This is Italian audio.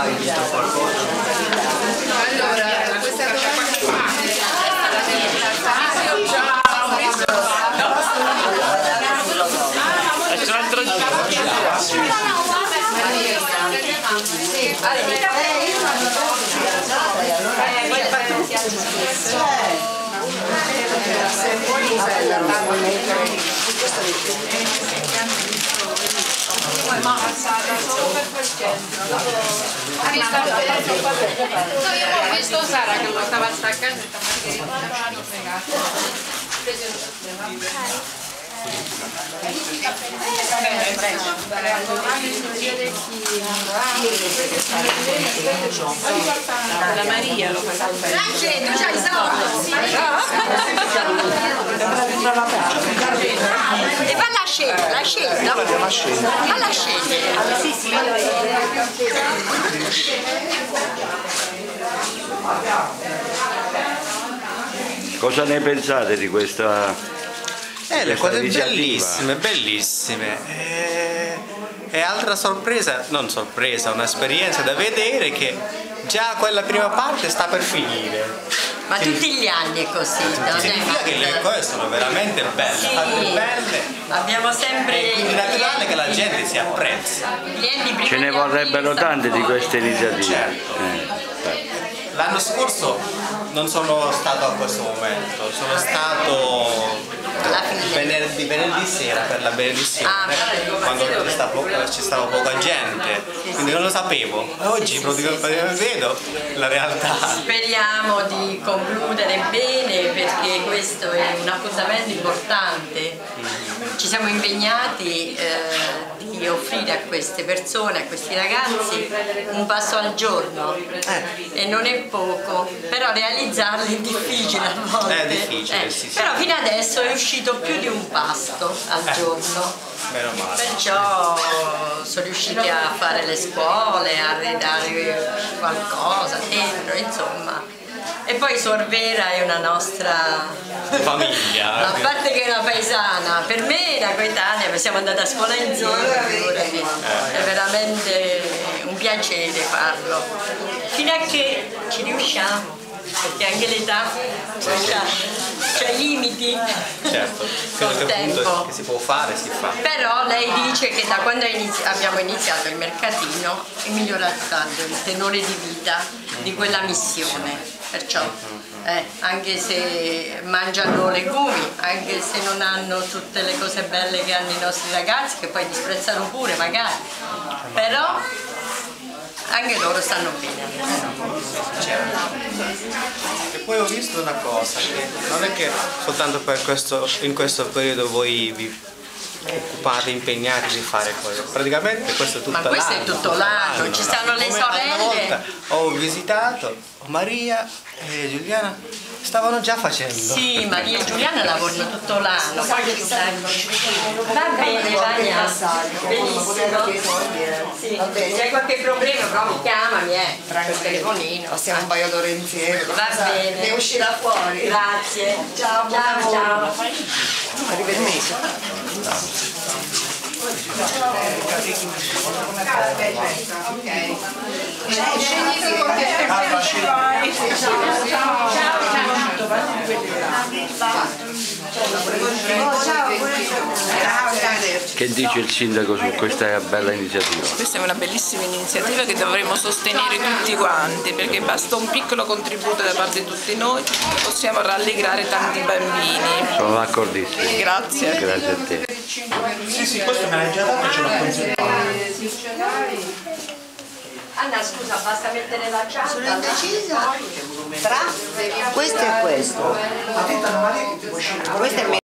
hai visto qualcosa? Allora, questa cosa c'è un altro ma alzata solo per quel centro. Io ho visto Sara che lo stava staccando e stava La Maria lo fa sempre. tu c'hai i soldi? E va la scena, la scena. Va la scena. Cosa ne pensate di questa? Le cose iniziativa? bellissime. E altra sorpresa, non sorpresa, un'esperienza da vedere che già quella prima parte sta per finire. Ma tutti gli anni è così, Significa che le cose sono veramente belle, sì, fatte belle. Abbiamo sempre. Quindi è naturale che la gente si apprezza. Ce ne vorrebbero tante di queste iniziative. Certo. L'anno scorso non sono stato a questo momento, sono stato venerdì sera per la benedizione, quando ci stava poca gente, quindi non lo sapevo. Oggi praticamente vedo la realtà. Speriamo di concludere bene perché questo è un appuntamento importante. Ci siamo impegnati di offrire a queste persone, a questi ragazzi, un passo al giorno e non è poco, però realizzarlo è difficile a volte. È difficile, sì. Però fino adesso è uscito più di un pasto al giorno. Meno male. Perciò sono riusciti a fare le scuole, a ridare qualcosa dentro, insomma. E poi Suor Vera è una nostra famiglia. A parte che è una paesana, per me è una coetanea, siamo andati a scuola insieme, figurati. È veramente un piacere farlo. Fino a che ci riusciamo, perché anche l'età c'ha i limiti. Certo, col tempo. Che si può fare, si fa. Però lei dice che da quando abbiamo iniziato il mercatino è migliorato tanto il tenore di vita di quella missione. Perciò anche se mangiano legumi, anche se non hanno tutte le cose belle che hanno i nostri ragazzi, che poi disprezzano pure magari, però anche loro stanno bene. E poi ho visto una cosa, che non è che soltanto in questo periodo voi vi occupate, impegnati di fare cose, praticamente questo è tutto l'anno. Ma questo è tutto l'anno, ci stanno le sorelle. Una volta ho visitato Maria e Giuliana, stavano già facendo. Sì, Maria e Giuliana lavorano tutto l'anno. Va bene, Vania. Benissimo. Sì. Se hai qualche problema proprio chiamami, il telefonino. Passiamo un paio d'ore insieme. Va bene. Ne uscirà fuori. Grazie. Ciao. Ciao. Arrivederci. Che dice il sindaco su questa bella iniziativa? Questa è una bellissima iniziativa che dovremmo sostenere tutti quanti, perché basta un piccolo contributo da parte di tutti noi e possiamo rallegrare tanti bambini. Sono d'accordissimo. Grazie. Grazie a te. Sì, questo me l'hai già dato e ce l'ho consegnato. Anna, scusa, basta mettere la ciambella. Sono indecisa tra questo e questo. Questo è